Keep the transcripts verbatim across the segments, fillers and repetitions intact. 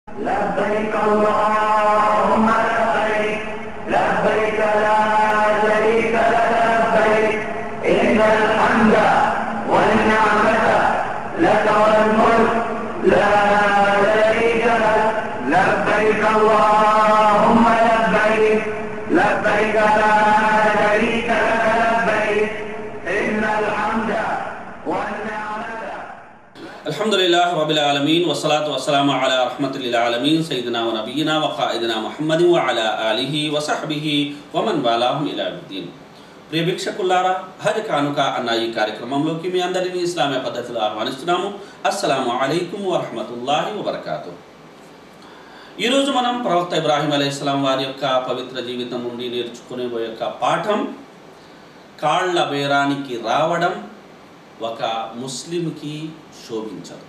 لبيك اللهم لبيك لبيك لا شريك لك لبيك إن الحمد والنعمة لك والملك لا شريك لك لبيك اللهم لبيك لبيك لا شريك لك لبيك إن الحمد والنعمة. अल्हम्दुलिल्लाह रब्बिल आलमीन वस्सलातु वस्सलामु अला रहमतिल आलमीन सय्यिदिना व नबीना व क़ाइदिना मुहम्मद व अला आलिहि व सहबिहि व मन वालाहुम इला यौमिद्दीन. ప్రియ వీక్షకులారా, హజ్ కానుక అన్న ఈ కార్యక్రమంలోకి మీ అందరినీ ఇస్లామీయ పద్ధతిలో ఆహ్వానిస్తున్నాము. అస్సలాము అలైకుం వ రహ్మతుల్లాహి వ బరకాతుహు. ఈరోజు మనం ప్రవక్త ఇబ్రాహీం అలైహిస్సలాం వారి యొక్క పవిత్ర జీవితం నుండి నేర్చుకునే యొక్క పాఠం కాళ్ళ బేరానికి రావడం ఒక ముస్లింకి శోభించదు.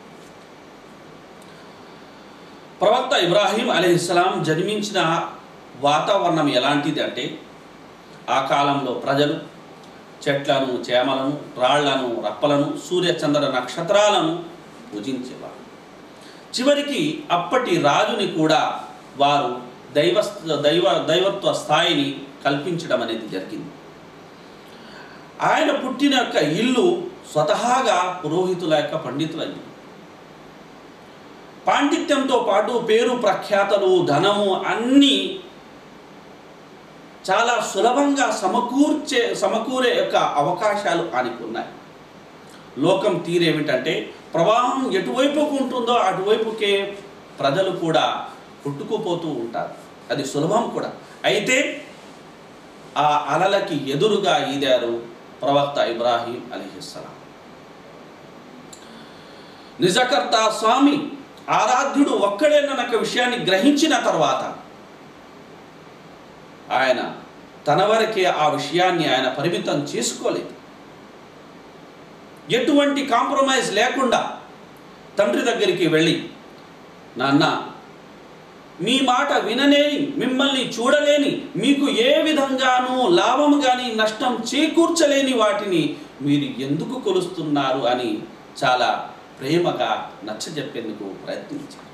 ప్రవక్త ఇబ్రాహీం అలైహిస్సలాం జన్మించిన వాతావరణం ఎలాంటిది అంటే, ఆ కాలంలో ప్రజలు చెట్లను, చేమలను, రాళ్లను, రప్పలను, సూర్యచంద్ర నక్షత్రాలను పూజించేవారు. చివరికి అప్పటి రాజుని కూడా వారు దైవ దైవ దైవత్వ స్థాయిని కల్పించడం అనేది జరిగింది. ఆయన పుట్టిన యొక్క ఇల్లు స్వతహాగా పురోహితుల యొక్క పండితుల ఇల్లు. పాండిత్యంతో పాటు పేరు ప్రఖ్యాతలు, ధనము అన్నీ చాలా సులభంగా సమకూర్చే సమకూరే యొక్క అవకాశాలు ఆయనకు ఉన్నాయి. లోకం తీరేమిటంటే, ప్రవాహం ఎటువైపుకు ఉంటుందో అటువైపుకే ప్రజలు కూడా కొట్టుకుపోతూ ఉంటారు. అది సులభం కూడా. అయితే ఆ అలలకి ఎదురుగా ఈదారు ప్రవక్త ఇబ్రాహీం అలైహిస్సలాం. నిజకర్త స్వామి ఆరాధ్యుడు ఒక్కడేనన్న విషయాన్ని గ్రహించిన తర్వాత ఆయన తన వరకే ఆ విషయాన్ని ఆయన పరిమితం చేసుకోలేదు. ఎటువంటి కాంప్రమైజ్ లేకుండా తండ్రి దగ్గరికి వెళ్ళి, నాన్న, మీ మాట వినలేని, మిమ్మల్ని చూడలేని, మీకు ఏ విధంగానూ లాభం కానీ నష్టం చేకూర్చలేని వాటిని మీరు ఎందుకు కొలుస్తున్నారు అని చాలా ప్రేమగా నచ్చజెప్పేందుకు ప్రయత్నించారు.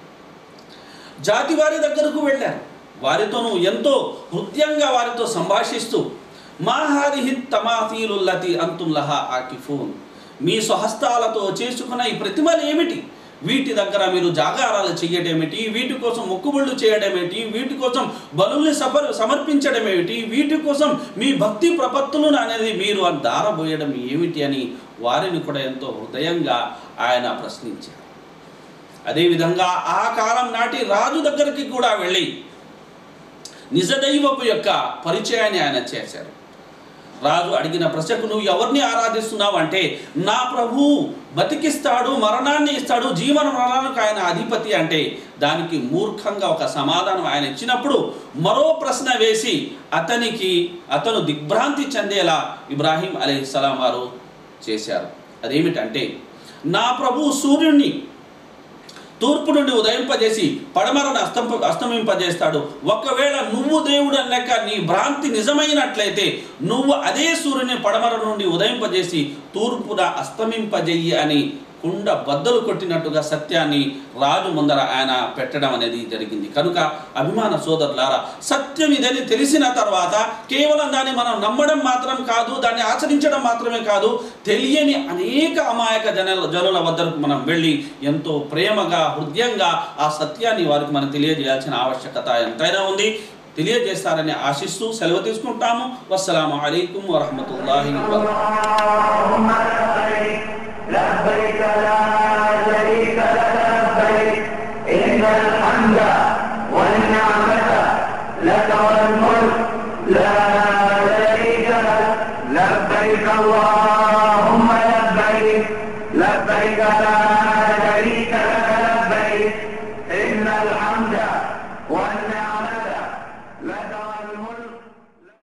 జాతి వారి దగ్గరకు వెళ్ళారు. వారితోనూ ఎంతో హృదయంగా వారితో సంభాషిస్తూ, మా హాదిహి తమాథీలుల్లతి అంతుం లహా ఆకిఫూన్, మీ స్వహస్తాలతో చేసుకున్న ఈ ప్రతిమలు ఏమిటి? వీటి దగ్గర మీరు జాగారాలు చేయడమేమిటి? వీటి కోసం మొక్కుబళ్ళు చేయడమేమిటి? వీటి కోసం బలుల్ని సఫర్ సమర్పించడం ఏమిటి? వీటి కోసం మీ భక్తి ప్రపత్తులను అనేది మీరు దారబోయడం ఏమిటి అని వారిని కూడా ఎంతో హృదయంగా ఆయన ప్రశ్నించారు. అదేవిధంగా ఆ కాలం నాటి రాజు దగ్గరికి కూడా వెళ్ళి నిజదైవపు యొక్క పరిచయాన్ని ఆయన చేశారు. రాజు అడిగిన ప్రశ్నకు, నువ్వు ఎవరిని ఆరాధిస్తున్నావు అంటే, నా ప్రభువు బతికిస్తాడు, మరణాన్ని ఇస్తాడు, జీవన మరణానికి ఆయన అధిపతి అంటే, దానికి మూర్ఖంగా ఒక సమాధానం ఆయన ఇచ్చినప్పుడు మరో ప్రశ్న వేసి అతనికి అతను దిగ్భ్రాంతి చెందేలా ఇబ్రాహీం అలైహిస్సలాం వారు చేశారు. అదేమిటంటే, నా ప్రభువు సూర్యుడిని తూర్పు నుండి ఉదయింపజేసి పడమరను అస్తంప అస్తమింపజేస్తాడు. ఒకవేళ నువ్వు దేవుడు అన్నాక నీ భ్రాంతి నిజమైనట్లయితే నువ్వు అదే సూర్యుని పడమర నుండి ఉదయింపజేసి తూర్పున అస్తమింపజేయి అని కుండ బద్దలు కొట్టినట్టుగా సత్యాన్ని రాజు ముందర ఆయన పెట్టడం అనేది జరిగింది. కనుక అభిమాన సోదరులారా, సత్యం ఇదని తెలిసిన తర్వాత కేవలం దాన్ని మనం నమ్మడం మాత్రం కాదు, దాన్ని ఆచరించడం మాత్రమే కాదు, తెలియని అనేక అమాయక జనుల జనుల వద్దకు మనం వెళ్ళి ఎంతో ప్రేమగా, హృదయంగా ఆ సత్యాన్ని వారికి మనం తెలియజేయాల్సిన ఆవశ్యకత ఎంతైనా ఉంది. తెలియజేస్తారని ఆశిస్తూ సెలవు తీసుకుంటాము. వస్సలాము అలైకుం వరహమతుల్లాహి వబరకాతుహు. لبيك لا شريك لك لبيك إن الحمد والنعمة لك والملك لا شريك لك لبيك اللهم لبيك لبيك لا شريك لك